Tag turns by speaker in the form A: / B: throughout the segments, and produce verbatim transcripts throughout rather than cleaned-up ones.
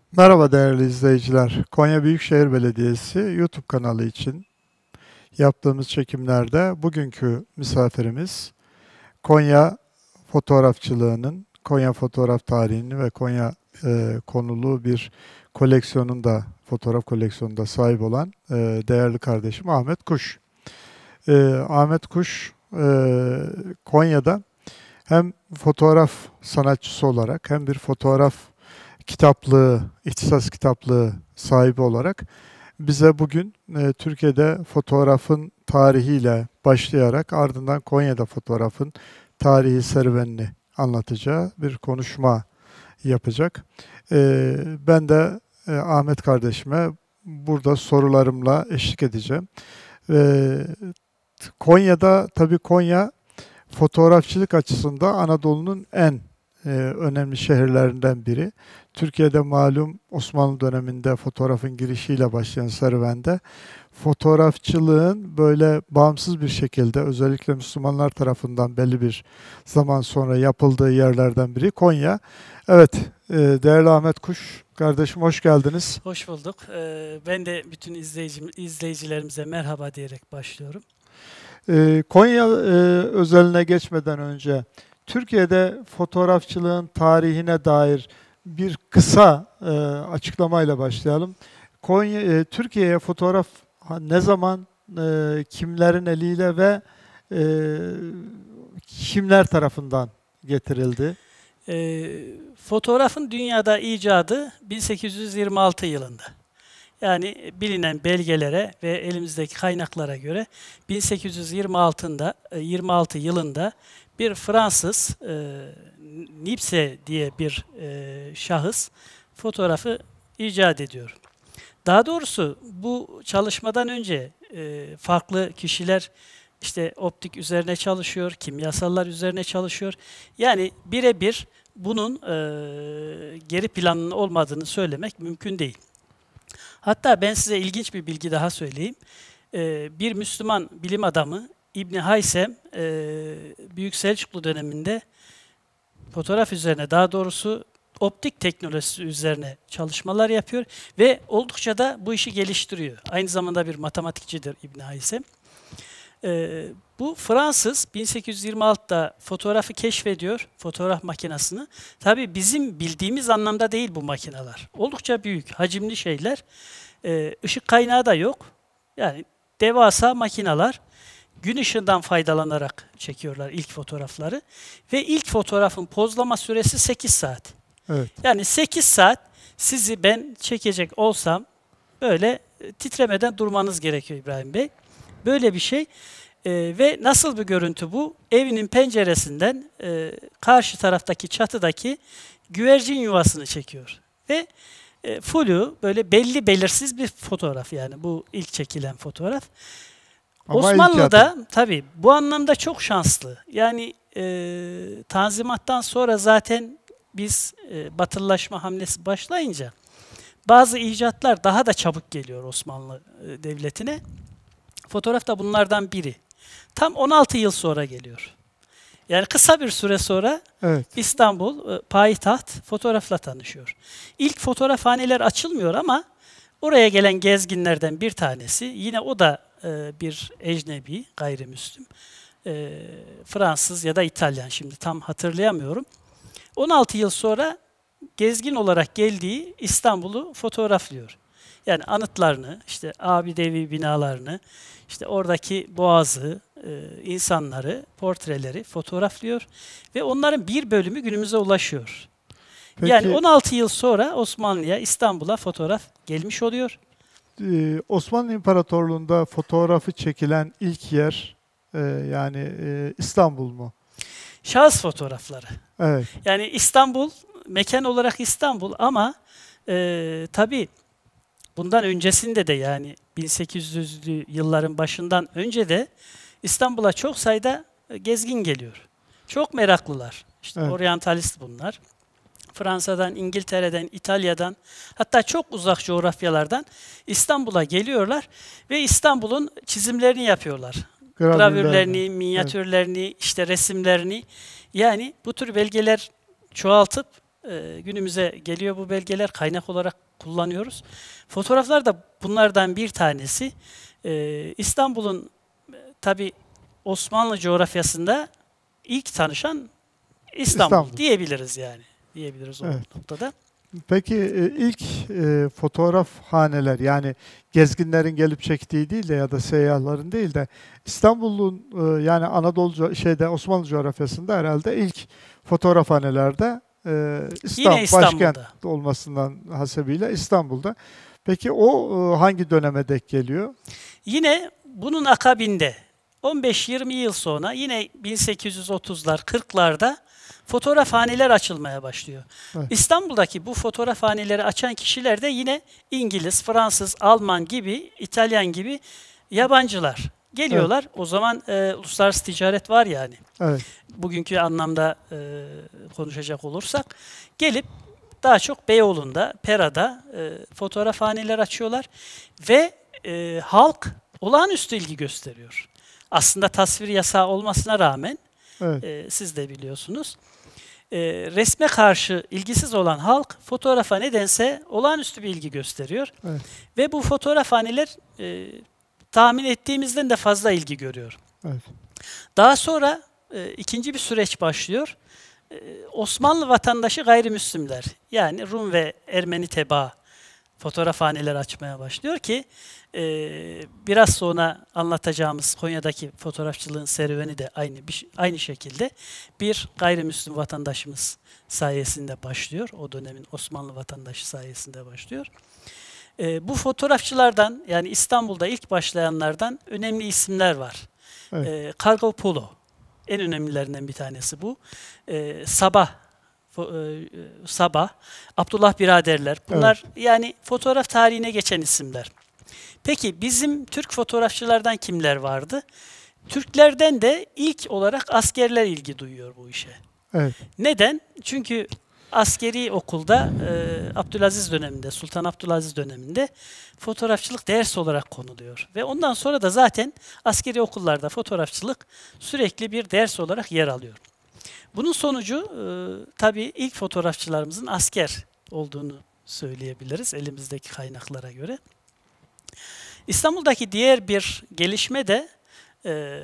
A: Merhaba değerli izleyiciler. Konya Büyükşehir Belediyesi YouTube kanalı için yaptığımız çekimlerde bugünkü misafirimiz Konya fotoğrafçılığının, Konya fotoğraf tarihini ve Konya e, konulu bir koleksiyonunda, fotoğraf koleksiyonunda sahip olan e, değerli kardeşim Ahmet Kuş. E, Ahmet Kuş e, Konya'da hem fotoğraf sanatçısı olarak hem bir fotoğraf kitaplığı, ihtisas kitaplığı sahibi olarak bize bugün e, Türkiye'de fotoğrafın tarihiyle başlayarak ardından Konya'da fotoğrafın tarihi serüvenini anlatacağı bir konuşma yapacak. E, ben de e, Ahmet kardeşime burada sorularımla eşlik edeceğim. E, Konya'da tabii Konya fotoğrafçılık açısından Anadolu'nun en e, önemli şehirlerinden biri. Türkiye'de malum Osmanlı döneminde fotoğrafın girişiyle başlayan serüvende fotoğrafçılığın böyle bağımsız bir şekilde özellikle Müslümanlar tarafından belli bir zaman sonra yapıldığı yerlerden biri Konya. Evet, e, değerli Ahmet Kuş kardeşim hoş geldiniz.
B: Hoş bulduk. Ee, ben de bütün izleyicim, izleyicilerimize merhaba diyerek başlıyorum.
A: E, Konya e, özeline geçmeden önce Türkiye'de fotoğrafçılığın tarihine dair bir kısa e, açıklamayla başlayalım. Konya, e, Türkiye'ye fotoğraf ha, ne zaman, e, kimlerin eliyle ve e, kimler tarafından getirildi?
B: Ee, fotoğrafın dünyada icadı bin sekiz yüz yirmi altı yılında. Yani bilinen belgelere ve elimizdeki kaynaklara göre bin sekiz yüz yirmi altıda yirmi altı yılında bir Fransız e, Niepce diye bir e, şahıs fotoğrafı icat ediyor. Daha doğrusu bu çalışmadan önce e, farklı kişiler işte optik üzerine çalışıyor, kimyasallar üzerine çalışıyor. Yani birebir bunun e, geri planının olmadığını söylemek mümkün değil. Hatta ben size ilginç bir bilgi daha söyleyeyim. E, bir Müslüman bilim adamı İbni Haysem e, Büyük Selçuklu döneminde fotoğraf üzerine, daha doğrusu optik teknolojisi üzerine çalışmalar yapıyor ve oldukça da bu işi geliştiriyor. Aynı zamanda bir matematikçidir İbn Haysem. Ee, bu Fransız bin sekiz yüz yirmi altıda fotoğrafı keşfediyor, fotoğraf makinesini. Tabii bizim bildiğimiz anlamda değil bu makineler. Oldukça büyük, hacimli şeyler. Ee, ışık kaynağı da yok. Yani devasa makineler. Gün ışığından faydalanarak çekiyorlar ilk fotoğrafları. Ve ilk fotoğrafın pozlama süresi sekiz saat.
A: Evet.
B: Yani sekiz saat sizi ben çekecek olsam böyle titremeden durmanız gerekiyor İbrahim Bey. Böyle bir şey. Ee, ve nasıl bir görüntü bu? Evinin penceresinden e, karşı taraftaki çatıdaki güvercin yuvasını çekiyor. Ve e, flu böyle belli belirsiz bir fotoğraf, yani bu ilk çekilen fotoğraf.
A: Ama
B: Osmanlı'da tabii bu anlamda çok şanslı. Yani e, Tanzimat'tan sonra zaten biz e, batılılaşma hamlesi başlayınca bazı icatlar daha da çabuk geliyor Osmanlı e, Devleti'ne. Fotoğraf da bunlardan biri. Tam on altı yıl sonra geliyor. Yani kısa bir süre sonra
A: Evet.
B: İstanbul e, payitaht fotoğrafla tanışıyor. İlk fotoğrafhaneler açılmıyor ama oraya gelen gezginlerden bir tanesi, yine o da e, bir ecnebi, gayrimüslim, e, Fransız ya da İtalyan, şimdi tam hatırlayamıyorum. on altı yıl sonra gezgin olarak geldiği İstanbul'u fotoğraflıyor. Yani anıtlarını, işte abidevi binalarını, işte oradaki boğazı, e, insanları, portreleri fotoğraflıyor ve onların bir bölümü günümüze ulaşıyor.
A: Peki,
B: Yani on altı yıl sonra Osmanlı'ya, İstanbul'a fotoğraf gelmiş oluyor.
A: e, Osmanlı İmparatorluğu'nda fotoğrafı çekilen ilk yer e, yani e, İstanbul mu?
B: Şahıs fotoğrafları.
A: Evet.
B: Yani İstanbul, mekan olarak İstanbul ama e, tabii bundan öncesinde de, yani bin sekiz yüzlü yılların başından önce de İstanbul'a çok sayıda gezgin geliyor. Çok meraklılar. İşte
A: Evet.
B: oryantalist bunlar. Fransa'dan, İngiltere'den, İtalya'dan, hatta çok uzak coğrafyalardan İstanbul'a geliyorlar ve İstanbul'un çizimlerini yapıyorlar.
A: Gravürler mi?
B: Gravürlerini, minyatürlerini, işte resimlerini. Yani bu tür belgeler çoğaltıp e, günümüze geliyor bu belgeler. Kaynak olarak kullanıyoruz. Fotoğraflar da bunlardan bir tanesi. E, İstanbul'un e, tabii Osmanlı coğrafyasında ilk tanışan İstanbul,
A: İstanbul.
B: diyebiliriz yani. Diyebiliriz o
A: Evet.
B: noktada.
A: Peki e, ilk e, fotoğrafhaneler, yani gezginlerin gelip çektiği değil de ya da seyyahların değil de İstanbul'un e, yani Anadolu co- şeyde Osmanlı coğrafyasında herhalde ilk fotoğrafhanelerde e, İstanbul,
B: Yine İstanbul'da.
A: başkent olmasından hasebiyle İstanbul'da. Peki o e, hangi döneme denk geliyor?
B: Yine bunun akabinde on beş yirmi yıl sonra yine bin sekiz yüz otuzlar kırklarda fotoğrafhaneler açılmaya başlıyor.
A: Evet.
B: İstanbul'daki bu fotoğrafhaneleri açan kişiler de yine İngiliz, Fransız, Alman gibi, İtalyan gibi yabancılar. Geliyorlar. Evet. O zaman e, uluslararası ticaret var yani.
A: Evet.
B: Bugünkü anlamda e, konuşacak olursak. Gelip daha çok Beyoğlu'nda, Pera'da e, fotoğrafhaneler açıyorlar. Ve e, halk olağanüstü ilgi gösteriyor. Aslında tasvir yasağı olmasına rağmen,
A: Evet.
B: e, siz de biliyorsunuz, e, resme karşı ilgisiz olan halk fotoğrafa nedense olağanüstü bir ilgi gösteriyor.
A: Evet.
B: Ve bu fotoğrafhaneler e, tahmin ettiğimizden de fazla ilgi görüyor.
A: Evet.
B: Daha sonra e, ikinci bir süreç başlıyor. E, Osmanlı vatandaşı gayrimüslimler, yani Rum ve Ermeni tebaa fotoğrafhaneler açmaya başlıyor ki e, biraz sonra anlatacağımız Konya'daki fotoğrafçılığın serüveni de aynı bir, aynı şekilde bir gayrimüslim vatandaşımız sayesinde başlıyor. O dönemin Osmanlı vatandaşı sayesinde başlıyor. E, bu fotoğrafçılardan, yani İstanbul'da ilk başlayanlardan önemli isimler var.
A: Evet.
B: E, Kargopolo en önemlilerinden bir tanesi bu. E, Sabah Sabah, Abdullah Biraderler. Bunlar evet. yani fotoğraf tarihine geçen isimler. Peki bizim Türk fotoğrafçılardan kimler vardı? Türklerden de ilk olarak askerler ilgi duyuyor bu işe.
A: Evet.
B: Neden? Çünkü askeri okulda e, Abdülaziz döneminde, Sultan Abdülaziz döneminde fotoğrafçılık ders olarak konuluyor. Ve ondan sonra da zaten askeri okullarda fotoğrafçılık sürekli bir ders olarak yer alıyor. Bunun sonucu e, tabii ilk fotoğrafçılarımızın asker olduğunu söyleyebiliriz elimizdeki kaynaklara göre. İstanbul'daki diğer bir gelişme de e,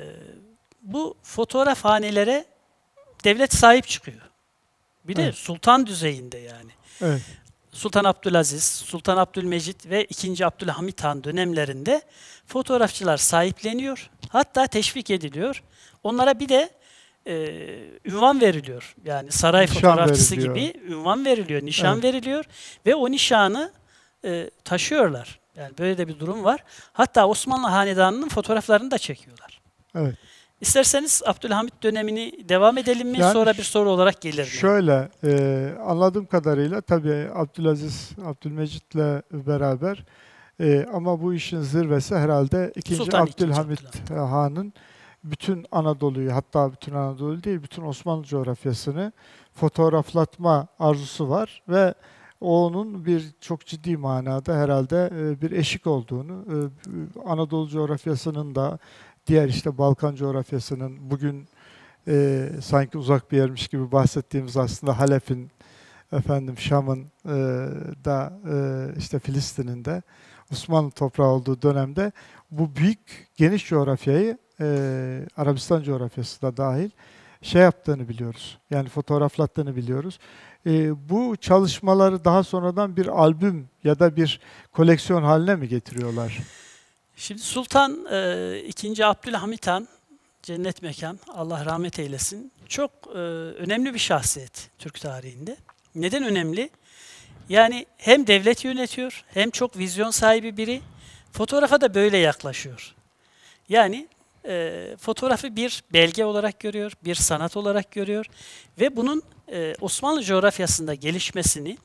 B: bu fotoğrafhanelere devlet sahip çıkıyor. Bir de evet. sultan düzeyinde yani.
A: Evet.
B: Sultan Abdülaziz, Sultan Abdülmecit ve ikinci. Abdülhamit Han dönemlerinde fotoğrafçılar sahipleniyor. Hatta teşvik ediliyor. Onlara bir de Ee, ünvan veriliyor. Yani saray nişan fotoğrafçısı veriliyor. Gibi ünvan veriliyor, nişan evet. veriliyor ve o nişanı e, taşıyorlar. Yani böyle de bir durum var. Hatta Osmanlı Hanedanı'nın fotoğraflarını da çekiyorlar.
A: Evet.
B: İsterseniz Abdülhamit dönemini devam edelim mi? Yani sonra bir soru olarak gelir mi?
A: Şöyle, e, anladığım kadarıyla tabii Abdülaziz, Abdülmecit'le beraber e, ama bu işin zirvesi herhalde ikinci.
B: Sultan
A: Abdülhamit
B: ikinci.
A: Han'ın bütün Anadolu'yu, hatta bütün Anadolu değil, bütün Osmanlı coğrafyasını fotoğraflatma arzusu var ve onun bir çok ciddi manada herhalde bir eşik olduğunu, Anadolu coğrafyasının da diğer işte Balkan coğrafyasının bugün e, sanki uzak bir yermiş gibi bahsettiğimiz aslında Halep'in, efendim Şam'ın e, da e, işte Filistin'in de Osmanlı toprağı olduğu dönemde bu büyük geniş coğrafyayı Ee, Arabistan coğrafyası da dahil şey yaptığını biliyoruz. Yani fotoğraflattığını biliyoruz. Ee, bu çalışmaları daha sonradan bir albüm ya da bir koleksiyon haline mi getiriyorlar?
B: Şimdi Sultan e, ikinci. Abdülhamit Han, cennet mekan, Allah rahmet eylesin, çok e, önemli bir şahsiyet Türk tarihinde. Neden önemli? Yani hem devlet yönetiyor, hem çok vizyon sahibi biri. Fotoğrafa da böyle yaklaşıyor. Yani E, fotoğrafı bir belge olarak görüyor, bir sanat olarak görüyor ve bunun e, Osmanlı coğrafyasında gelişmesini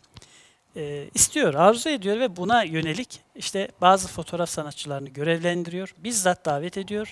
B: e, istiyor, arzu ediyor ve buna yönelik işte bazı fotoğraf sanatçılarını görevlendiriyor, bizzat davet ediyor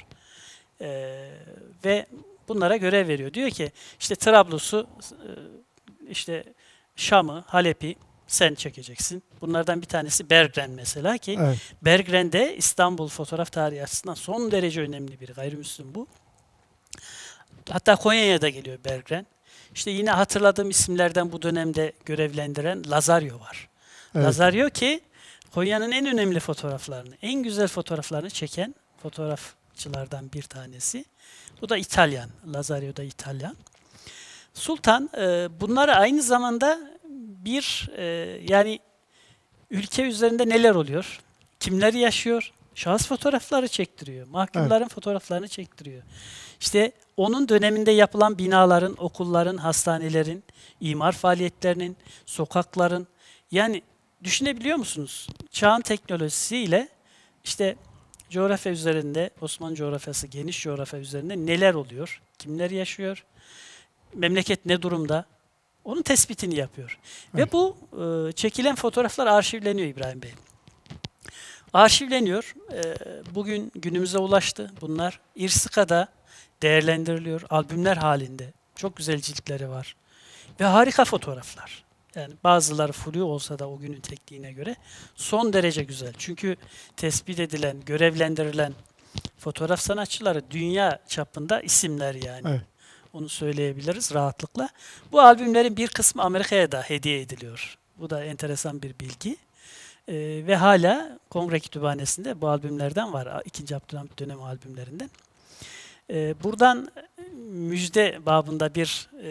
B: e, ve bunlara görev veriyor. Diyor ki işte Trablus'u, e, işte Şam'ı, Halep'i sen çekeceksin. Bunlardan bir tanesi Bergren mesela ki evet. Bergren de İstanbul fotoğraf tarihi açısından son derece önemli bir gayrimüslim bu. Hatta Konya'ya da geliyor Bergren. İşte yine hatırladığım isimlerden bu dönemde görevlendiren Lazario var.
A: Evet.
B: Lazario ki Konya'nın en önemli fotoğraflarını, en güzel fotoğraflarını çeken fotoğrafçılardan bir tanesi. Bu da İtalyan. Lazario da İtalyan. Sultan e, bunları aynı zamanda bir e, yani ülke üzerinde neler oluyor, kimler yaşıyor, şahıs fotoğrafları çektiriyor, mahkumların evet. fotoğraflarını çektiriyor. İşte onun döneminde yapılan binaların, okulların, hastanelerin, imar faaliyetlerinin, sokakların, yani düşünebiliyor musunuz? Çağın teknolojisiyle işte coğrafya üzerinde, Osmanlı coğrafyası, geniş coğrafya üzerinde neler oluyor, kimler yaşıyor, memleket ne durumda? Onun tespitini yapıyor. Evet. Ve bu e, çekilen fotoğraflar arşivleniyor İbrahim Bey. Arşivleniyor. E, bugün günümüze ulaştı. Bunlar İRSİKA'da değerlendiriliyor. Albümler halinde. Çok güzel ciltleri var. Ve harika fotoğraflar. Yani bazıları flu olsa da o günün tekniğine göre son derece güzel. Çünkü tespit edilen, görevlendirilen fotoğraf sanatçıları dünya çapında isimler yani. Evet. Onu söyleyebiliriz rahatlıkla. Bu albümlerin bir kısmı Amerika'ya da hediye ediliyor. Bu da enteresan bir bilgi. Ee, ve hala Kongre Kütüphanesi'nde bu albümlerden var. İkinci Abdülhamit dönemi albümlerinden. Ee, buradan müjde babında bir e,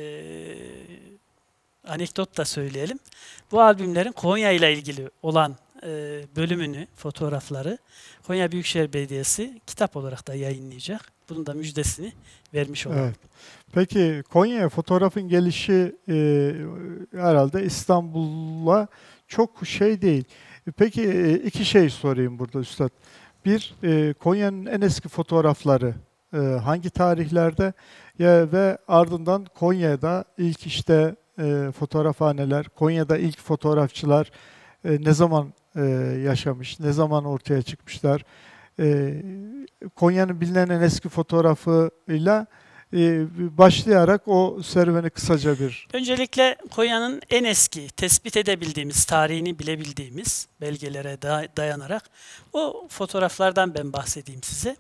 B: anekdot da söyleyelim. Bu albümlerin Konya ile ilgili olan e, bölümünü, fotoğrafları Konya Büyükşehir Belediyesi kitap olarak da yayınlayacak. Bunun da müjdesini vermiş olalım.
A: Evet. Peki Konya'ya fotoğrafın gelişi e, herhalde İstanbul'a çok şey değil. Peki e, iki şey sorayım burada Üstad. Bir, e, Konya'nın en eski fotoğrafları e, hangi tarihlerde ya ve ardından Konya'da ilk işte e, fotoğrafhaneler, Konya'da ilk fotoğrafçılar e, ne zaman e, yaşamış, ne zaman ortaya çıkmışlar? E, Konya'nın bilinen en eski fotoğrafıyla e, başlayarak o serüveni kısaca bir...
B: Öncelikle Konya'nın en eski tespit edebildiğimiz, tarihini bilebildiğimiz belgelere dayanarak o fotoğraflardan ben bahsedeyim size.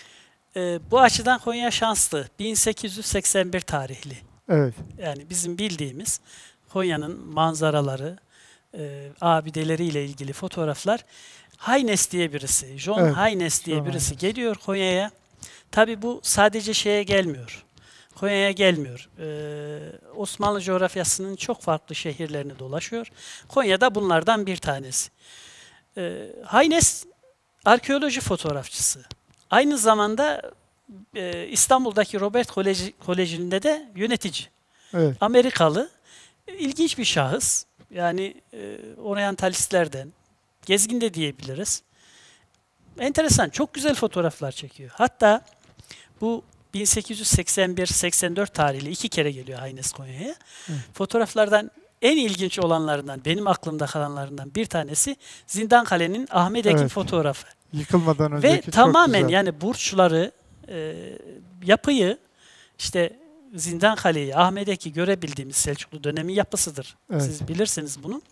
B: E, bu açıdan Konya şanslı. bin sekiz yüz seksen bir tarihli.
A: Evet.
B: Yani bizim bildiğimiz Konya'nın manzaraları, e, abideleriyle ilgili fotoğraflar. Haynes diye birisi, John evet, Haynes diye John birisi Haynes. Geliyor Konya'ya. Tabii bu sadece şeye gelmiyor. Konya'ya gelmiyor. Ee, Osmanlı coğrafyasının çok farklı şehirlerini dolaşıyor. Konya'da bunlardan bir tanesi. Ee, Haynes arkeoloji fotoğrafçısı. Aynı zamanda e, İstanbul'daki Robert Koleji, Koleji'nde de yönetici. Evet. Amerikalı. İlginç bir şahıs. Yani e, oryantalistlerden. Gezgin de diyebiliriz. Enteresan, çok güzel fotoğraflar çekiyor. Hatta bu bin sekiz yüz seksen bir seksen dört tarihli iki kere geliyor Haynes Konya'ya. Fotoğraflardan en ilginç olanlarından, benim aklımda kalanlarından bir tanesi Zindankale'nin Ahmet Ekin evet. fotoğrafı.
A: Yıkılmadan önceki
B: Ve
A: çok
B: tamamen
A: güzel.
B: Yani burçları, e, yapıyı, işte Zindankale'yi, Ahmet Ekin'i görebildiğimiz Selçuklu dönemi yapısıdır. Evet. Siz bilirsiniz bunu.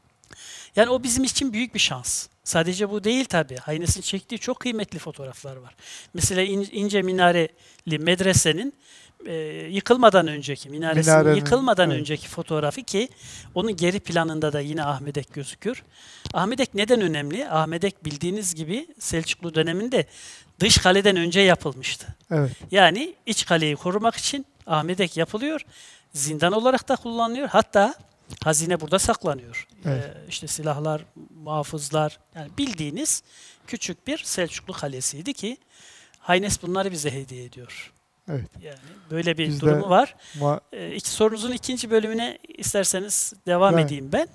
B: Yani o bizim için büyük bir şans. Sadece bu değil tabii. Haynes'in çektiği çok kıymetli fotoğraflar var. Mesela İnce Minareli medresenin e, yıkılmadan önceki, minaresinin Minarenin, yıkılmadan evet. önceki fotoğrafı ki onun geri planında da yine Ahmet Ek gözükür. Ahmet Ek neden önemli? Ahmet Ek bildiğiniz gibi Selçuklu döneminde dış kaleden önce yapılmıştı. Evet. Yani iç kaleyi korumak için Ahmet Ek yapılıyor. Zindan olarak da kullanılıyor. Hatta hazine burada saklanıyor. Evet. Ee, işte silahlar, muhafızlar, yani bildiğiniz küçük bir Selçuklu kalesiydi ki Haynes bunları bize hediye ediyor. Evet. Yani böyle bir Bizde durumu var. Ee, iki, sorunuzun ikinci bölümüne isterseniz devam evet. edeyim ben.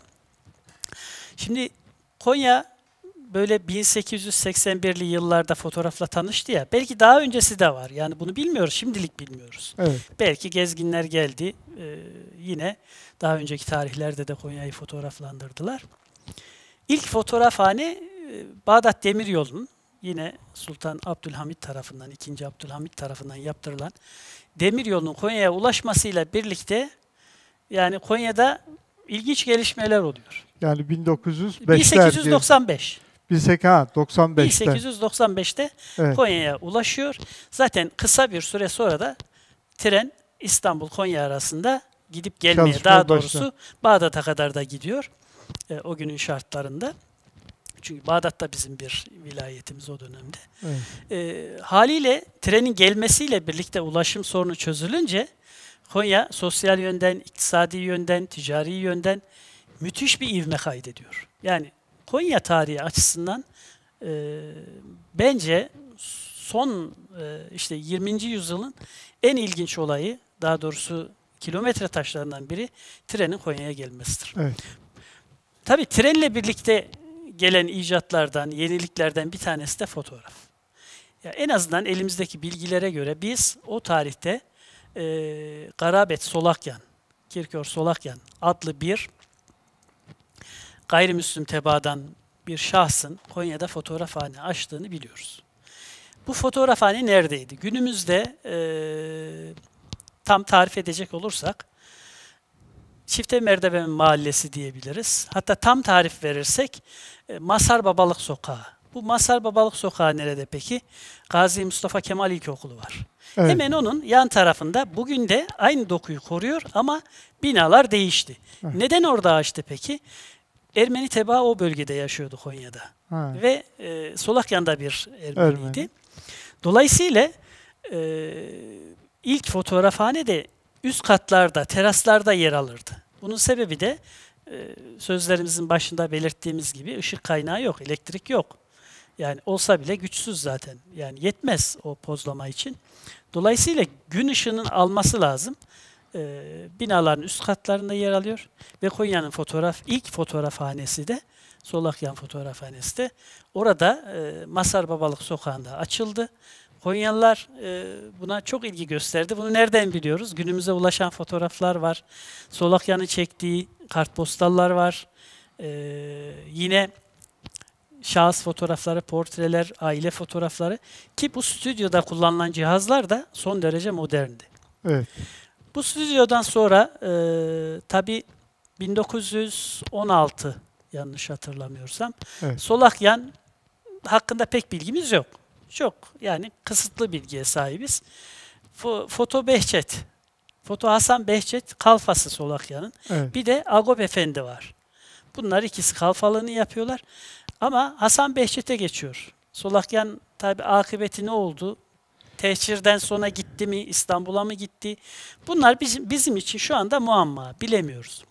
B: Şimdi Konya böyle bin sekiz yüz seksen birli yıllarda fotoğrafla tanıştı ya. Belki daha öncesi de var. Yani bunu bilmiyoruz. Şimdilik bilmiyoruz. Evet. Belki gezginler geldi. Ee, yine daha önceki tarihlerde de Konya'yı fotoğraflandırdılar. İlk fotoğrafhane Bağdat Demiryolu'nun yine Sultan Abdülhamit tarafından, ikinci Abdülhamit tarafından yaptırılan Demiryolu'nun Konya'ya ulaşmasıyla birlikte yani Konya'da ilginç gelişmeler oluyor.
A: Yani bin dokuz yüz beşler
B: bin sekiz yüz doksan beş.
A: bin sekiz
B: yüz doksan beşte evet. Konya'ya ulaşıyor. Zaten kısa bir süre sonra da tren İstanbul-Konya arasında gidip gelmeye,
A: Çalışmaya
B: daha doğrusu
A: başla.
B: Bağdat'a kadar da gidiyor e, o günün şartlarında. Çünkü Bağdat da bizim bir vilayetimiz o dönemde.
A: Evet.
B: E, haliyle trenin gelmesiyle birlikte ulaşım sorunu çözülünce Konya sosyal yönden, iktisadi yönden, ticari yönden müthiş bir ivme kaydediyor. Yani Konya tarihi açısından e, bence son e, işte yirminci yüzyılın en ilginç olayı, daha doğrusu kilometre taşlarından biri trenin Konya'ya gelmesidir.
A: Evet.
B: Tabii trenle birlikte gelen icatlardan, yeniliklerden bir tanesi de fotoğraf. Ya en azından elimizdeki bilgilere göre biz o tarihte e, Garabet Solakyan, Kirkör Solakyan adlı bir gayrimüslim tebaadan bir şahsın Konya'da fotoğrafhane açtığını biliyoruz. Bu fotoğrafhane neredeydi? Günümüzde e, tam tarif edecek olursak Çifte Merdiven Mahallesi diyebiliriz. Hatta tam tarif verirsek e, Mazhar Babalık Sokağı. Bu Mazhar Babalık Sokağı nerede peki? Gazi Mustafa Kemal İlkokulu var.
A: Evet.
B: Hemen onun yan tarafında bugün de aynı dokuyu koruyor ama binalar değişti.
A: Evet.
B: Neden orada açtı peki? Ermeni tebaa o bölgede yaşıyordu Konya'da.
A: Ha.
B: Ve e, Solakyan'da bir Ermeniydi.
A: Ermeni.
B: Dolayısıyla e, ilk fotoğrafhane de üst katlarda, teraslarda yer alırdı. Bunun sebebi de e, sözlerimizin başında belirttiğimiz gibi ışık kaynağı yok, elektrik yok. Yani olsa bile güçsüz zaten. Yani yetmez o pozlama için. Dolayısıyla gün ışığının alması lazım. E, binaların üst katlarında yer alıyor ve Konya'nın fotoğraf ilk fotoğrafhanesi de Solakyan Fotoğrafhanesi de orada e, Mazhar Babalık Sokağı'nda açıldı. Konyalılar e, buna çok ilgi gösterdi. Bunu nereden biliyoruz? Günümüze ulaşan fotoğraflar var. Solakyan'ın çektiği kartpostallar var. E, yine şahıs fotoğrafları, portreler, aile fotoğrafları ki bu stüdyoda kullanılan cihazlar da son derece moderndi.
A: Evet.
B: Bu stüdyodan sonra e, tabii bin dokuz yüz on altı yanlış hatırlamıyorsam
A: Evet.
B: Solakyan hakkında pek bilgimiz yok. Çok yani kısıtlı bilgiye sahibiz. Fo Foto Behçet, Foto Hasan Behçet kalfası Solakyan'ın.
A: Evet.
B: Bir de Agop Efendi var. Bunlar ikisi kalfalığını yapıyorlar. Ama Hasan Behçet'e geçiyor. Solakyan tabi akıbeti ne oldu? Tehcirden sonra gitti mi? İstanbul'a mı gitti? Bunlar bizim, bizim için şu anda muamma. Bilemiyoruz.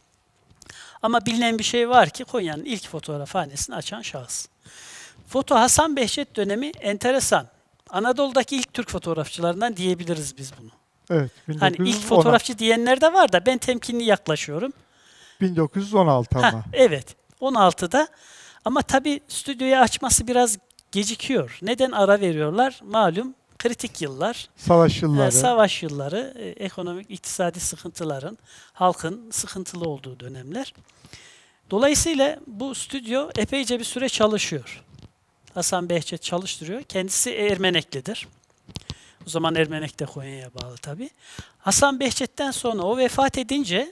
B: Ama bilinen bir şey var ki Konya'nın ilk fotoğrafhanesini açan şahıs. Foto Hasan Behçet dönemi enteresan. Anadolu'daki ilk Türk fotoğrafçılarından diyebiliriz biz bunu.
A: Evet.
B: Hani ilk fotoğrafçı diyenler de var da ben temkinli yaklaşıyorum.
A: bin dokuz yüz on altı ama.
B: Heh, evet. on altıda ama tabii stüdyoyu açması biraz gecikiyor. Neden ara veriyorlar? Malum kritik yıllar.
A: Savaş yılları.
B: E, savaş yılları, e, ekonomik, iktisadi sıkıntıların, halkın sıkıntılı olduğu dönemler. Dolayısıyla bu stüdyo epeyce bir süre çalışıyor. Hasan Behçet çalıştırıyor. Kendisi Ermeneklidir. O zaman Ermenek de Konya'ya bağlı tabii. Hasan Behçet'ten sonra o vefat edince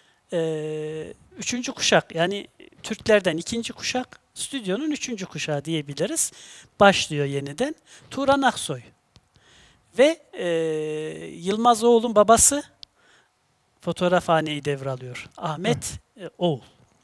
B: e, üçüncü kuşak yani Türklerden ikinci kuşak stüdyonun üçüncü kuşağı diyebiliriz. Başlıyor yeniden. Turan Aksoy. Ve e, Yılmaz Oğul'un babası fotoğrafhaneyi devralıyor. Ahmet e, Oğul.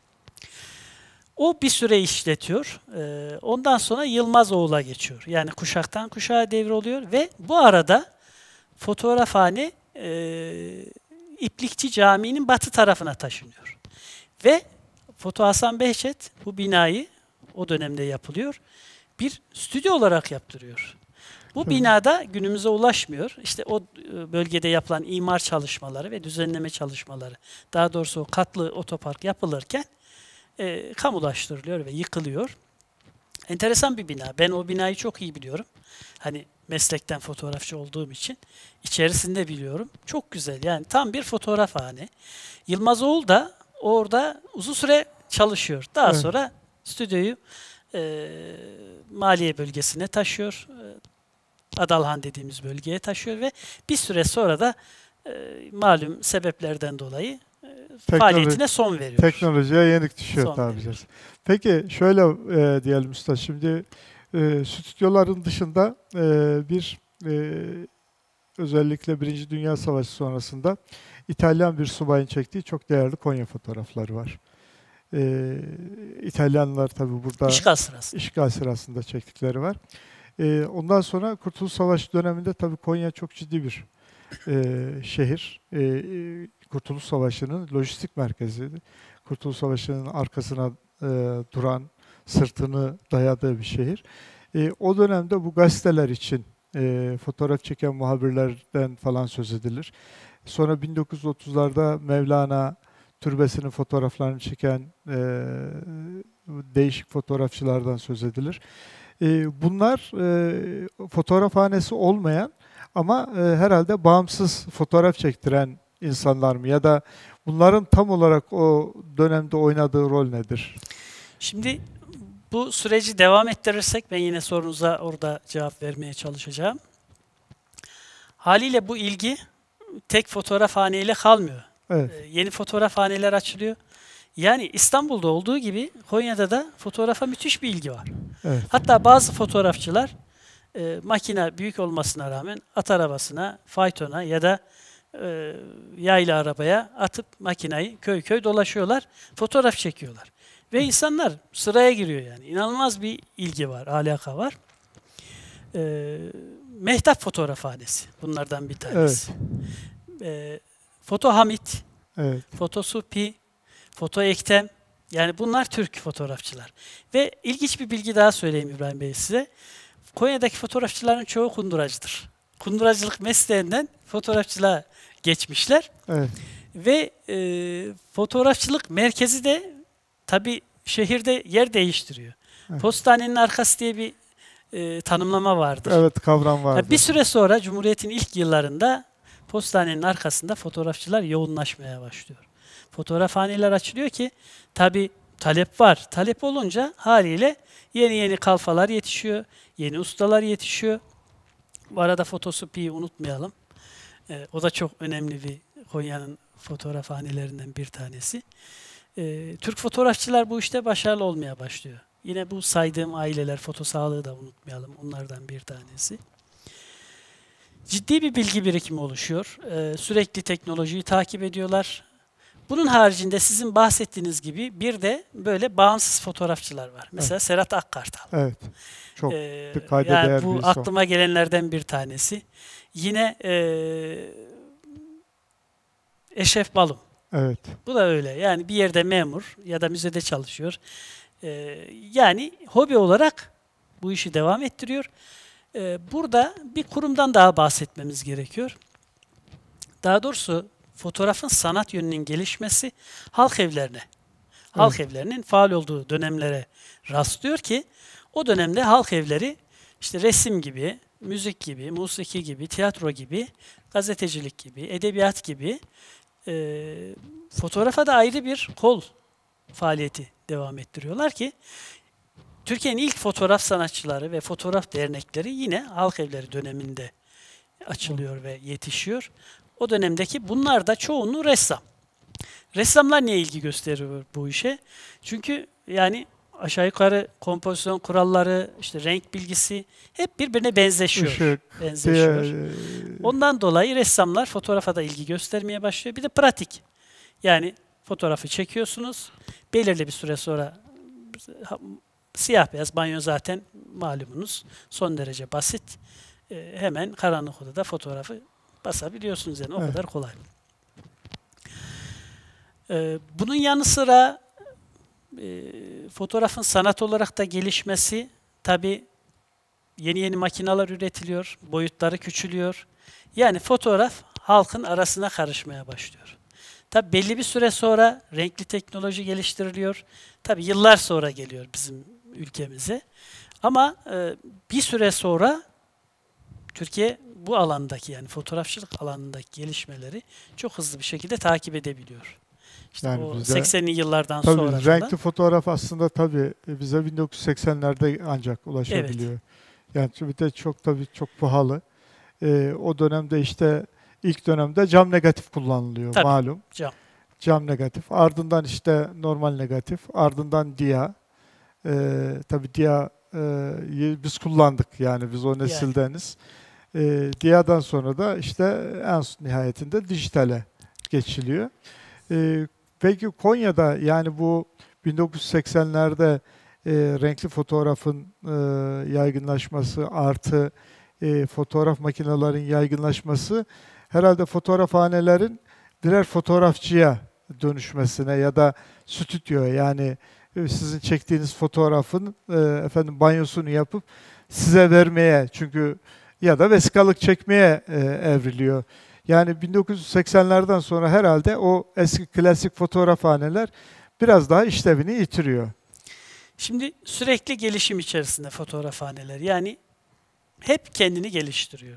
B: O bir süre işletiyor. E, ondan sonra Yılmaz Oğul'a geçiyor. Yani kuşaktan kuşağa devroluyor ve bu arada fotoğrafhane e, İplikçi Camii'nin batı tarafına taşınıyor. Ve Foto Hasan Behçet bu binayı o dönemde yapılıyor. Bir stüdyo olarak yaptırıyor. Bu binada günümüze ulaşmıyor. İşte o bölgede yapılan imar çalışmaları ve düzenleme çalışmaları, daha doğrusu o katlı otopark yapılırken e, kamulaştırılıyor ve yıkılıyor. Enteresan bir bina. Ben o binayı çok iyi biliyorum. Hani meslekten fotoğrafçı olduğum için içerisinde biliyorum. Çok güzel. Yani tam bir fotoğrafhane. Yılmaz Oğul da orada uzun süre çalışıyor. Daha
A: Evet.
B: sonra stüdyoyu e, maliye bölgesine taşıyor. Adalhan dediğimiz bölgeye taşıyor ve bir süre sonra da e, malum sebeplerden dolayı e,
A: Teknoloji-
B: faaliyetine son veriyor.
A: Teknolojiye yenik düşüyor
B: Son
A: tabii.
B: veriyor.
A: Peki şöyle e, diyelim usta, şimdi e, stüdyoların dışında e, bir e, özellikle Birinci Dünya Savaşı sonrasında İtalyan bir subayın çektiği çok değerli Konya fotoğrafları var. Ee, İtalyanlar tabii burada
B: İşgal sırası.
A: işgal sırasında çektikleri var. Ee, ondan sonra Kurtuluş Savaşı döneminde tabii Konya çok ciddi bir e, şehir. E, e, Kurtuluş Savaşı'nın lojistik merkeziydi. Kurtuluş Savaşı'nın arkasına e, duran, sırtını dayadığı bir şehir. E, o dönemde bu gazeteler için e, fotoğraf çeken muhabirlerden falan söz edilir. Sonra bin dokuz yüz otuzlarda Mevlana türbesinin fotoğraflarını çeken e, değişik fotoğrafçılardan söz edilir. E, bunlar e, fotoğrafhanesi olmayan ama e, herhalde bağımsız fotoğraf çektiren insanlar mı? Ya da bunların tam olarak o dönemde oynadığı rol nedir?
B: Şimdi bu süreci devam ettirirsek ben yine sorunuza orada cevap vermeye çalışacağım. Haliyle bu ilgi tek fotoğrafhaneyle kalmıyor.
A: Evet.
B: Ee, yeni fotoğrafhaneler açılıyor. Yani İstanbul'da olduğu gibi Konya'da da fotoğrafa müthiş bir ilgi var.
A: Evet.
B: Hatta bazı fotoğrafçılar e, makine büyük olmasına rağmen at arabasına, faytona ya da e, yaylı arabaya atıp makinayı köy köy dolaşıyorlar, fotoğraf çekiyorlar. Ve insanlar sıraya giriyor yani. İnanılmaz bir ilgi var, alaka var. E, Mehtap Fotoğrafhanesi bunlardan bir tanesi.
A: Evet.
B: E, Foto Hamit,
A: Evet.
B: Foto Supi, Foto Ektem. Yani bunlar Türk fotoğrafçılar. Ve ilginç bir bilgi daha söyleyeyim İbrahim Bey size. Konya'daki fotoğrafçıların çoğu kunduracıdır. Kunduracılık mesleğinden fotoğrafçılığa geçmişler.
A: Evet.
B: Ve e, fotoğrafçılık merkezi de tabii şehirde yer değiştiriyor.
A: Evet.
B: Postanenin arkası diye bir e, tanımlama vardır.
A: Evet, kavram vardı.
B: Yani bir süre sonra Cumhuriyet'in ilk yıllarında postanenin arkasında fotoğrafçılar yoğunlaşmaya başlıyor. Fotoğrafhaneler açılıyor ki tabii talep var. Talep olunca haliyle yeni yeni kalfalar yetişiyor, yeni ustalar yetişiyor. Bu arada Fotosupi'yi unutmayalım. Ee, o da çok önemli bir Konya'nın fotoğrafhanelerinden bir tanesi. Ee, Türk fotoğrafçılar bu işte başarılı olmaya başlıyor. Yine bu saydığım aileler, foto sağlığı da unutmayalım. Onlardan bir tanesi. Ciddi bir bilgi birikimi oluşuyor. Ee, sürekli teknolojiyi takip ediyorlar. Bunun haricinde sizin bahsettiğiniz gibi bir de böyle bağımsız fotoğrafçılar var. Mesela evet. Serhat Akkartal.
A: Evet. Çok
B: ee,
A: kayda
B: yani
A: değer
B: bu
A: birisi
B: aklıma o. gelenlerden bir tanesi. Yine e, Eşref Balum.
A: Evet.
B: Bu da öyle. Yani bir yerde memur ya da müzede çalışıyor. Ee, yani hobi olarak bu işi devam ettiriyor. Ee, burada bir kurumdan daha bahsetmemiz gerekiyor. Daha doğrusu fotoğrafın sanat yönünün gelişmesi halk evlerine, halk evet. evlerinin faal olduğu dönemlere rastlıyor ki o dönemde halk evleri işte resim gibi, müzik gibi, musiki gibi, tiyatro gibi, gazetecilik gibi, edebiyat gibi e, fotoğrafa da ayrı bir kol faaliyeti devam ettiriyorlar ki Türkiye'nin ilk fotoğraf sanatçıları ve fotoğraf dernekleri yine halk evleri döneminde açılıyor ve yetişiyor. O dönemdeki bunlar da çoğunluğu ressam. Ressamlar niye ilgi gösteriyor bu işe? Çünkü yani aşağı yukarı kompozisyon kuralları, işte renk bilgisi hep birbirine benzeşiyor. Işık, benzeşiyor. Diye... Ondan dolayı ressamlar fotoğrafa da ilgi göstermeye başlıyor. Bir de pratik. Yani fotoğrafı çekiyorsunuz. Belirli bir süre sonra siyah beyaz banyo zaten malumunuz son derece basit. E, hemen karanlık odada fotoğrafı basabiliyorsunuz yani o evet. kadar kolay. E, bunun yanı sıra e, fotoğrafın sanat olarak da gelişmesi tabii yeni yeni makineler üretiliyor, boyutları küçülüyor. Yani fotoğraf halkın arasına karışmaya başlıyor. Tabii belli bir süre sonra renkli teknoloji geliştiriliyor. Tabii yıllar sonra geliyor bizim ülkemize. Ama e, bir süre sonra Türkiye bu alandaki yani fotoğrafçılık alanındaki gelişmeleri çok hızlı bir şekilde takip edebiliyor. İşte yani o bize, seksenli yıllardan
A: tabii
B: sonra.
A: Tabii renkli fotoğraf aslında tabii bize bin dokuz yüz seksenlerde ancak ulaşabiliyor. Evet. Yani bir de çok tabii çok pahalı. Ee, o dönemde işte ilk dönemde cam negatif kullanılıyor tabii, malum.
B: Cam.
A: Cam negatif. Ardından işte normal negatif. Ardından dia. Ee, tabii dia e, biz kullandık yani biz o nesildeniz. Yani. Ee, dia'dan sonra da işte en nihayetinde dijitale geçiliyor. E, peki Konya'da yani bu bin dokuz yüz seksenlerde e, renkli fotoğrafın e, yaygınlaşması artı e, fotoğraf makinelerin yaygınlaşması herhalde fotoğrafhanelerin birer fotoğrafçıya dönüşmesine ya da stüdyo yani e, sizin çektiğiniz fotoğrafın e, efendim banyosunu yapıp size vermeye çünkü ya da vesikalık çekmeye e, evriliyor. Yani bin dokuz yüz seksenlerden sonra herhalde o eski klasik fotoğrafhaneler biraz daha işlevini yitiriyor.
B: Şimdi sürekli gelişim içerisinde fotoğrafhaneler. Yani hep kendini geliştiriyor.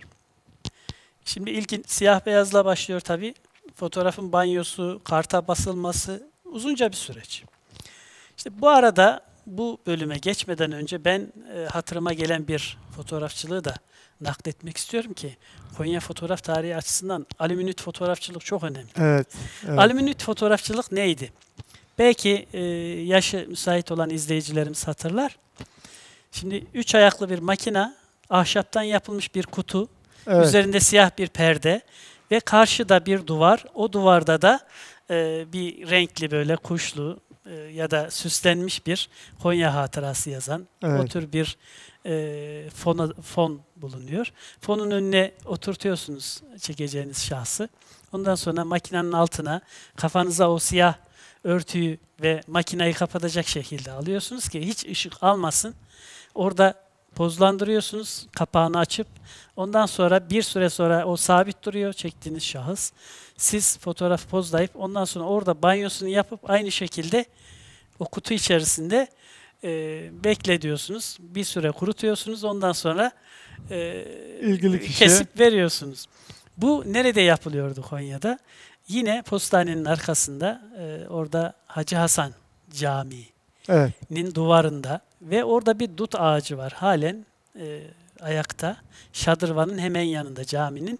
B: Şimdi ilkin siyah beyazla başlıyor tabii. Fotoğrafın banyosu, karta basılması uzunca bir süreç. İşte bu arada bu bölüme geçmeden önce ben e, hatırıma gelen bir fotoğrafçılığı da nakletmek istiyorum ki Konya fotoğraf tarihi açısından alüminüt fotoğrafçılık çok önemli.
A: Evet. evet.
B: Alüminüt fotoğrafçılık neydi? Belki e, yaşı müsait olan izleyicilerimiz hatırlar. Şimdi üç ayaklı bir makina, ahşaptan yapılmış bir kutu,
A: Evet.
B: üzerinde siyah bir perde ve karşıda bir duvar. O duvarda da e, bir renkli böyle kuşlu e, ya da süslenmiş bir Konya hatırası yazan
A: Evet.
B: o tür bir e, fona, fon bulunuyor. Fonun önüne oturtuyorsunuz çekeceğiniz şahsı. Ondan sonra makinenin altına kafanıza o siyah örtüyü ve makinayı kapatacak şekilde alıyorsunuz ki hiç ışık almasın. Orada pozlandırıyorsunuz kapağını açıp ondan sonra bir süre sonra o sabit duruyor çektiğiniz şahıs. Siz fotoğraf pozlayıp ondan sonra orada banyosunu yapıp aynı şekilde o kutu içerisinde e, bekle diyorsunuz. Bir süre kurutuyorsunuz. Ondan sonra e,
A: İlgili kişiye
B: kesip veriyorsunuz. Bu nerede yapılıyordu Konya'da? Yine postanenin arkasında e, orada Hacı Hasan Camii'nin
A: evet.
B: duvarında ve orada bir dut ağacı var halen e, ayakta. Şadırvanın hemen yanında caminin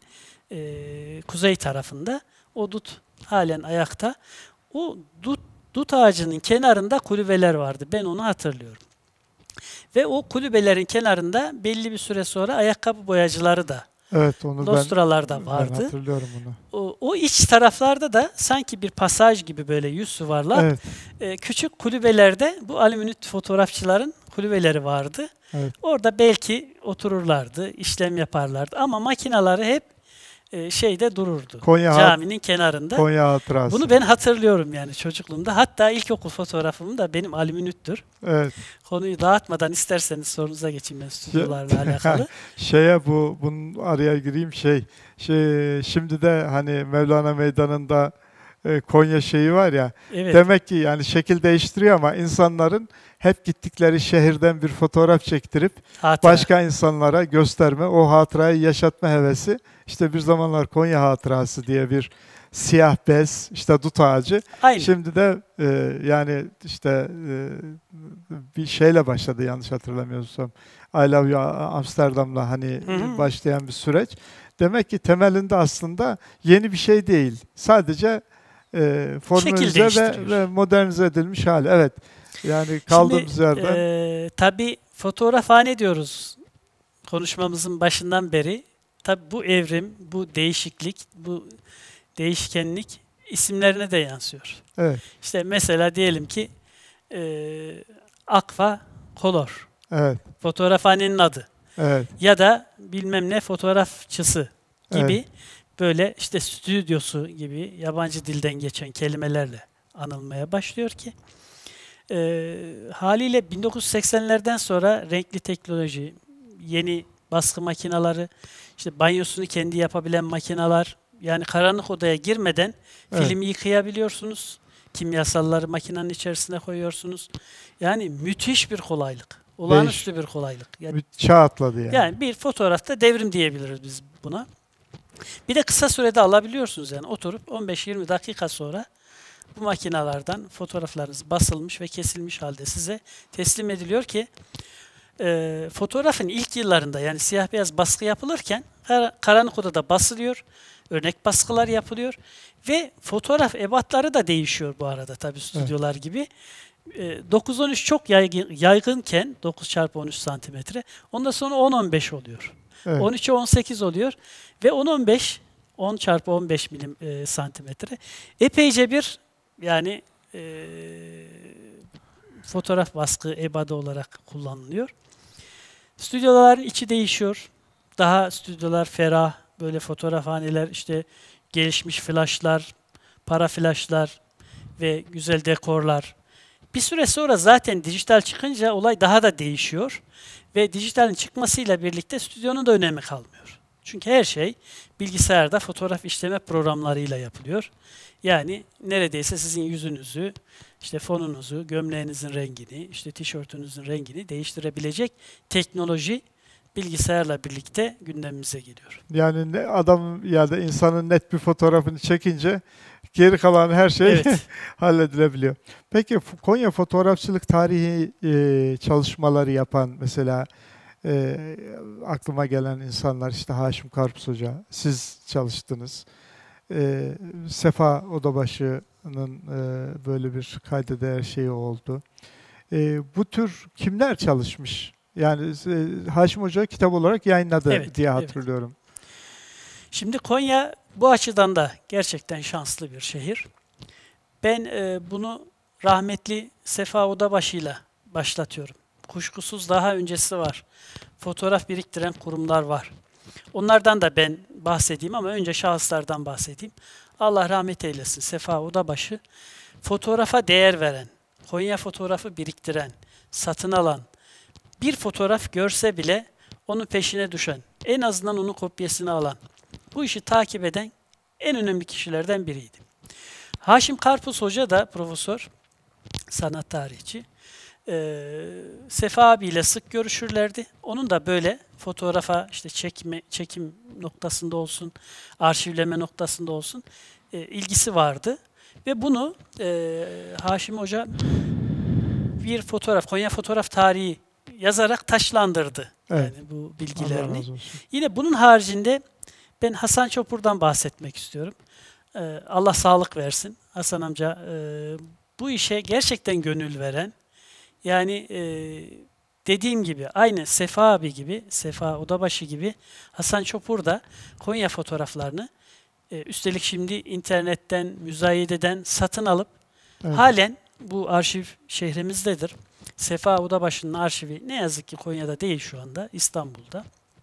B: e, kuzey tarafında o dut halen ayakta. O dut, dut ağacının kenarında kulübeler vardı. Ben onu hatırlıyorum. Ve o kulübelerin kenarında belli bir süre sonra ayakkabı boyacıları da
A: Evet, onu
B: Lostralarda
A: ben,
B: vardı.
A: ben hatırlıyorum bunu.
B: O, o iç taraflarda da sanki bir pasaj gibi böyle yüz yuvarlak
A: Evet.
B: e, küçük kulübelerde bu alüminüt fotoğrafçıların kulübeleri vardı.
A: Evet.
B: Orada belki otururlardı, işlem yaparlardı ama makineleri hep e, şeyde dururdu.
A: Konya
B: caminin kenarında.
A: Konya hatırası.
B: Bunu ben hatırlıyorum yani çocukluğumda. Hatta ilkokul fotoğrafım da benim alüminüttür.
A: Evet.
B: Konuyu dağıtmadan isterseniz sorunuza geçeyim ben stüdyolarla alakalı.
A: Şeye bu bunun araya gireyim şey. Şey şimdi de hani Mevlana Meydanı'nda e, Konya şeyi var ya.
B: Evet.
A: Demek ki yani şekil değiştiriyor ama insanların hep gittikleri şehirden bir fotoğraf çektirip
B: Hatıra.
A: başka insanlara gösterme, o hatırayı yaşatma hevesi. İşte bir zamanlar Konya hatırası diye bir siyah bez, işte dut ağacı.
B: Aynı.
A: Şimdi de e, yani işte e, bir şeyle başladı yanlış hatırlamıyorsam. I Love You Amsterdam'la hani
B: Hı hı.
A: başlayan bir süreç. Demek ki temelinde aslında yeni bir şey değil. Sadece e, formalize ve, ve modernize edilmiş hali. Evet. Yani kaldığımız
B: Şimdi,
A: yerden.
B: E, tabii fotoğrafhane diyoruz konuşmamızın başından beri. Tabii bu evrim, bu değişiklik, bu değişkenlik isimlerine de yansıyor.
A: Evet.
B: İşte mesela diyelim ki e, Aqua Color.
A: Evet.
B: Fotoğrafhanenin adı.
A: Evet.
B: Ya da bilmem ne fotoğrafçısı gibi
A: Evet.
B: böyle işte stüdyosu gibi yabancı dilden geçen kelimelerle anılmaya başlıyor ki e, haliyle bin dokuz yüz seksenlerden sonra renkli teknoloji, yeni baskı makineleri, işte banyosunu kendi yapabilen makineler, yani karanlık odaya girmeden
A: Evet.
B: filmi yıkayabiliyorsunuz. Kimyasalları makinenin içerisine koyuyorsunuz. Yani müthiş bir kolaylık. Olağanüstü bir kolaylık. Yani,
A: Çağ atladı yani.
B: yani bir fotoğrafta devrim diyebiliriz biz buna. Bir de kısa sürede alabiliyorsunuz yani oturup on beş yirmi dakika sonra bu makinelerden fotoğraflarınız basılmış ve kesilmiş halde size teslim ediliyor ki e, fotoğrafın ilk yıllarında yani siyah beyaz baskı yapılırken kar- karanlık odada basılıyor, örnek baskılar yapılıyor ve fotoğraf ebatları da değişiyor bu arada tabii stüdyolar evet. gibi. E, dokuz on üç çok yaygın, yaygınken dokuz çarpı on üç santimetre ondan sonra on on beş oluyor. Evet. on üçe on sekiz oluyor ve on on beş on çarpı on beş milim e, santimetre. Epeyce bir yani e, fotoğraf baskı ebadı olarak kullanılıyor. Stüdyoların içi değişiyor. Daha stüdyolar ferah, böyle fotoğrafhaneler, işte gelişmiş flaşlar, para flaşlar ve güzel dekorlar. Bir süre sonra zaten dijital çıkınca olay daha da değişiyor. Ve dijitalin çıkmasıyla birlikte stüdyonun da önemi kalmıyor. Çünkü her şey bilgisayarda fotoğraf işleme programlarıyla yapılıyor. Yani neredeyse sizin yüzünüzü, işte fonunuzu, gömleğinizin rengini, işte tişörtünüzün rengini değiştirebilecek teknoloji bilgisayarla birlikte gündemimize geliyor.
A: Yani ne, adam ya da insanın net bir fotoğrafını çekince geri kalan her şey
B: Evet.
A: halledilebiliyor. Peki Konya fotoğrafçılık tarihi e, çalışmaları yapan mesela e, aklıma gelen insanlar işte Haşim Karpuz Hoca, siz çalıştınız. E, Sefa Odabaşı'nın e, böyle bir kayda değer şeyi oldu. E, bu tür kimler çalışmış? Yani e, Haşim Hoca kitap olarak yayınladı
B: Evet,
A: diye
B: evet.
A: hatırlıyorum.
B: Şimdi Konya bu açıdan da gerçekten şanslı bir şehir. Ben e, bunu rahmetli Sefa Odabaşı'yla başlatıyorum. Kuşkusuz daha öncesi var. Fotoğraf biriktiren kurumlar var. Onlardan da ben bahsedeyim ama önce şahıslardan bahsedeyim. Allah rahmet eylesin. Sefa Odabaşı, fotoğrafa değer veren, Konya fotoğrafı biriktiren, satın alan, bir fotoğraf görse bile onun peşine düşen, en azından onun kopyasını alan, bu işi takip eden en önemli kişilerden biriydi. Haşim Karpuz Hoca da profesör, sanat tarihçi. Ee, Sefa abiyle sık görüşürlerdi. Onun da böyle fotoğrafa işte çekme, çekim noktasında olsun, arşivleme noktasında olsun e, ilgisi vardı. Ve bunu e, Haşim Hoca bir fotoğraf, Konya fotoğraf tarihi yazarak taşlandırdı.
A: Evet.
B: Yani bu
A: Allah
B: bilgilerini.
A: razı olsun.
B: Yine bunun haricinde ben Hasan Çopur'dan bahsetmek istiyorum. Ee, Allah sağlık versin. Hasan amca e, bu işe gerçekten gönül veren, yani e, dediğim gibi aynı Sefa abi gibi, Sefa Odabaşı gibi Hasan Çopur da Konya fotoğraflarını e, üstelik şimdi internetten, müzayededen satın alıp
A: Evet.
B: halen bu arşiv şehrimizdedir. Sefa Odabaşı'nın arşivi ne yazık ki Konya'da değil şu anda, İstanbul'da.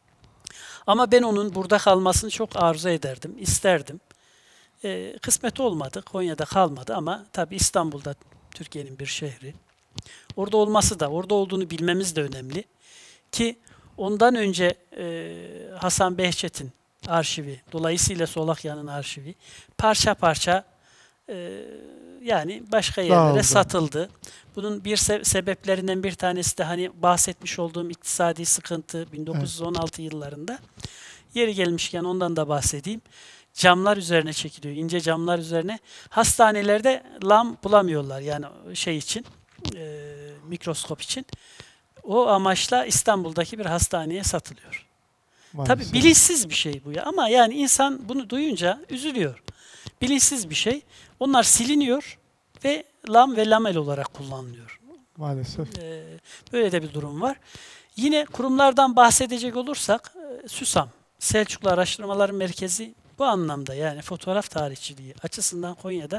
B: Ama ben onun burada kalmasını çok arzu ederdim, isterdim. E, kısmet olmadı, Konya'da kalmadı ama tabii İstanbul'da Türkiye'nin bir şehri. Orada olması da, orada olduğunu bilmemiz de önemli. Ki ondan önce e, Hasan Behçet'in arşivi, dolayısıyla Solakya'nın arşivi parça parça e, yani başka yerlere
A: Dağıldı.
B: satıldı. Bunun bir se- sebeplerinden bir tanesi de hani bahsetmiş olduğum iktisadi sıkıntı bin dokuz yüz on altı evet. yıllarında. Yeri gelmişken ondan da bahsedeyim. Camlar üzerine çekiliyor, ince camlar üzerine. Hastanelerde lam bulamıyorlar yani şey için, e, mikroskop için. O amaçla İstanbul'daki bir hastaneye satılıyor.
A: Maalesef.
B: Tabii bilinçsiz bir şey bu ya ama yani insan bunu duyunca üzülüyor. Bilinçsiz bir şey. Onlar siliniyor ve lam ve lamel olarak kullanılıyor.
A: Maalesef.
B: Ee, böyle de bir durum var. Yine kurumlardan bahsedecek olursak e, SÜSAM, Selçuklu Araştırmalar Merkezi bu anlamda yani fotoğraf tarihçiliği açısından Konya'da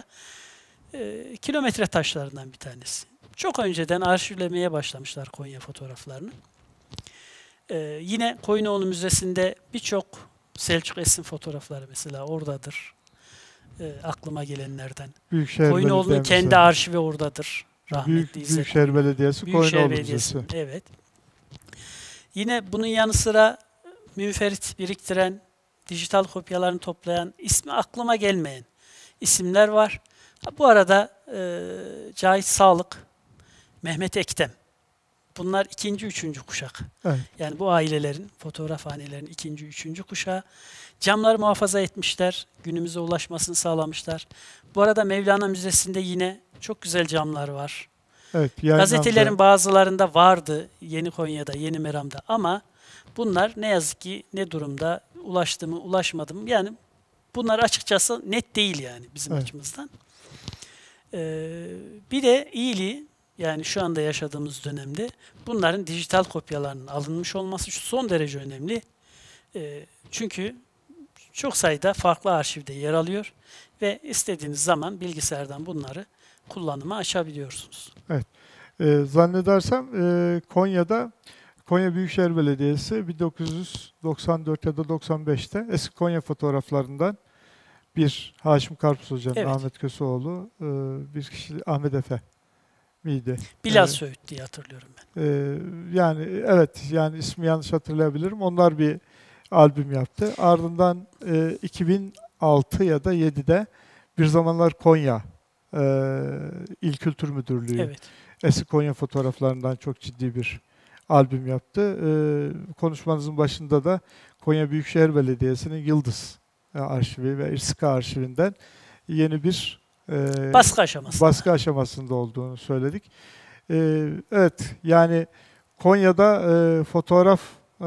B: e, kilometre taşlarından bir tanesi. Çok önceden arşivlemeye başlamışlar Konya fotoğraflarını. Ee, yine Koyunoğlu Müzesi'nde birçok Selçuk Esin fotoğrafları mesela oradadır. Ee, aklıma gelenlerden.
A: Büyükşehir
B: Koyunoğlu'nun
A: Belediyemiz
B: kendi
A: var.
B: arşivi oradadır. Rahmetli
A: Büyük,
B: İzzet
A: Büyükşehir
B: Koyunoğlu.
A: Belediyesi,
B: Büyükşehir
A: Koyunoğlu
B: Belediyesi.
A: Müzesi.
B: Evet. Yine bunun yanı sıra münferit biriktiren, dijital kopyalarını toplayan, ismi aklıma gelmeyen isimler var. Ha, bu arada e, Cahit Sağlık, Mehmet Ektem. Bunlar ikinci, üçüncü kuşak.
A: Evet.
B: Yani bu ailelerin, fotoğrafhanelerin ikinci, üçüncü kuşağı. Camları muhafaza etmişler, günümüze ulaşmasını sağlamışlar. Bu arada Mevlana Müzesi'nde yine çok güzel camlar var.
A: Evet, yayınlandı.
B: Gazetelerin bazılarında vardı, Yeni Konya'da, Yeni Meram'da ama bunlar ne yazık ki ne durumda, ulaştı mı, ulaşmadı mı? Yani bunlar açıkçası net değil yani bizim
A: Evet.
B: açımızdan. Ee, bir de iyiliği, yani şu anda yaşadığımız dönemde bunların dijital kopyalarının alınmış olması şu son derece önemli. E, çünkü çok sayıda farklı arşivde yer alıyor ve istediğiniz zaman bilgisayardan bunları kullanıma açabiliyorsunuz.
A: Evet. Ee, zannedersem e, Konya'da Konya Büyükşehir Belediyesi bin dokuz yüz doksan dört ya da doksan beşte eski Konya fotoğraflarından bir Haşim Karpuz Hoca'nın,
B: Evet.
A: Ahmet Köseoğlu, e, bir kişi Ahmet Efe miydi?
B: Bilal
A: Ee,
B: Söğüt diye hatırlıyorum ben.
A: e, yani evet, yani ismi yanlış hatırlayabilirim. Onlar bir albüm yaptı. Ardından e, iki bin altı ya da yedide Bir Zamanlar Konya e, İl Kültür Müdürlüğü
B: Evet.
A: eski Konya fotoğraflarından çok ciddi bir albüm yaptı. Ee, konuşmanızın başında da Konya Büyükşehir Belediyesi'nin Yıldız e, arşivi ve İrsika arşivinden yeni bir e,
B: Baskı aşaması.
A: baskı aşamasında olduğunu söyledik. Ee, evet, yani Konya'da e, fotoğraf e,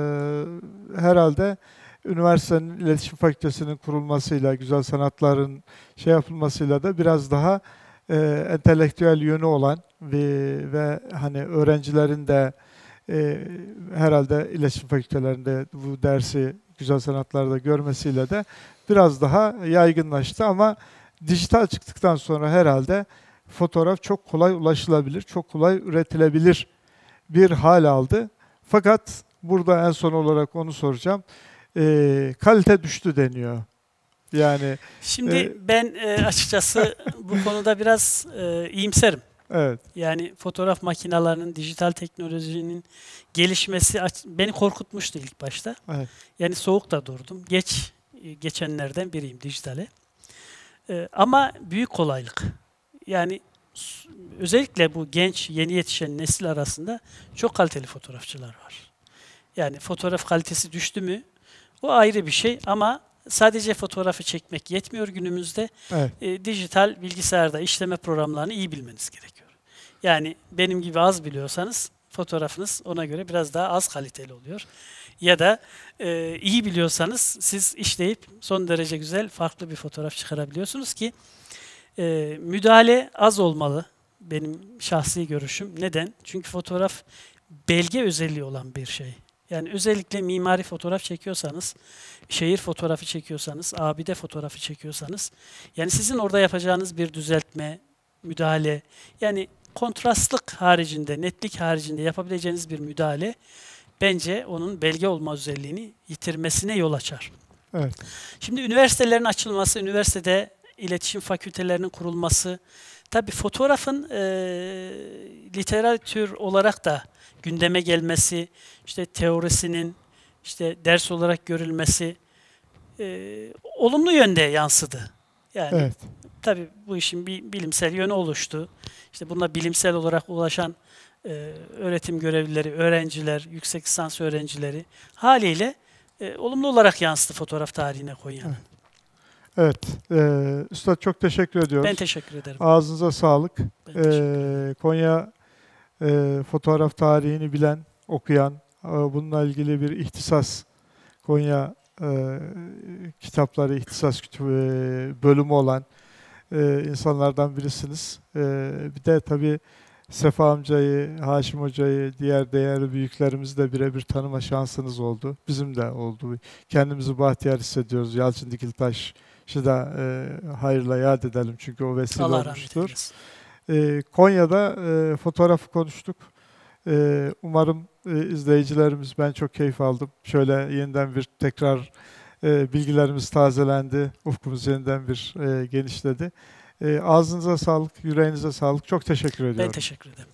A: herhalde üniversitenin iletişim fakültesinin kurulmasıyla, güzel sanatların şey yapılmasıyla da biraz daha e, entelektüel yönü olan ve, ve hani öğrencilerin de e, herhalde iletişim fakültelerinde bu dersi güzel sanatlarda görmesiyle de biraz daha yaygınlaştı, ama dijital çıktıktan sonra herhalde fotoğraf çok kolay ulaşılabilir, çok kolay üretilebilir bir hal aldı. Fakat burada en son olarak onu soracağım. E, kalite düştü deniyor. Yani
B: Şimdi
A: e,
B: ben e, açıkçası bu konuda biraz e, iyimserim.
A: evet,
B: Yani fotoğraf makinelerinin, dijital teknolojinin gelişmesi aç- beni korkutmuştu ilk başta.
A: evet,
B: Yani soğuk da durdum. Geç e, geçenlerden biriyim dijitale. E, ama büyük kolaylık. Yani s- özellikle bu genç, yeni yetişen nesil arasında çok kaliteli fotoğrafçılar var. Yani fotoğraf kalitesi düştü mü o ayrı bir şey, ama sadece fotoğrafı çekmek yetmiyor günümüzde.
A: evet,
B: E, dijital bilgisayarda işleme programlarını iyi bilmeniz gerekiyor. Yani benim gibi az biliyorsanız fotoğrafınız ona göre biraz daha az kaliteli oluyor. Ya da e, iyi biliyorsanız siz işleyip son derece güzel farklı bir fotoğraf çıkarabiliyorsunuz ki e, müdahale az olmalı. Benim şahsi görüşüm. Neden? Çünkü fotoğraf belge özelliği olan bir şey. Yani özellikle mimari fotoğraf çekiyorsanız, şehir fotoğrafı çekiyorsanız, abide fotoğrafı çekiyorsanız, yani sizin orada yapacağınız bir düzeltme, müdahale, yani kontrastlık haricinde, netlik haricinde yapabileceğiniz bir müdahale bence onun belge olma özelliğini yitirmesine yol açar.
A: evet,
B: Şimdi üniversitelerin açılması, üniversitede iletişim fakültelerinin kurulması, tabii fotoğrafın e, literatür olarak da gündeme gelmesi, işte teorisinin işte ders olarak görülmesi e, olumlu yönde yansıdı. Yani
A: evet.
B: tabii bu işin bir bilimsel yönü oluştu. İşte buna bilimsel olarak ulaşan e, öğretim görevlileri, öğrenciler, yüksek lisans öğrencileri haliyle e, olumlu olarak yansıdı fotoğraf tarihine Konya'nın.
A: Evet, e, Üstad çok teşekkür ediyoruz.
B: Ben teşekkür ederim.
A: Ağzınıza sağlık.
B: Ben teşekkür
A: E, Konya e, fotoğraf tarihini bilen, okuyan, e, bununla ilgili bir ihtisas, Konya e, kitapları, ihtisas kütüphanesi bölümü olan e, insanlardan birisiniz. E, bir de tabii Sefa amcayı, Haşim hocayı, diğer değerli büyüklerimizi de birebir tanıma şansınız oldu. Bizim de oldu. Kendimizi bahtiyar hissediyoruz. Yalçın Dikiltaş'ı da e, hayırla yad edelim, çünkü o vesile
B: Allah rahmet
A: olmuştur.
B: eylesin.
A: E, Konya'da e, fotoğrafı konuştuk. E, umarım e, izleyicilerimiz, ben çok keyif aldım. Şöyle yeniden bir tekrar e, bilgilerimiz tazelendi. Ufkumuz yeniden bir e, genişledi. E, ağzınıza sağlık, yüreğinize sağlık. Çok teşekkür ediyorum.
B: Ben teşekkür ederim.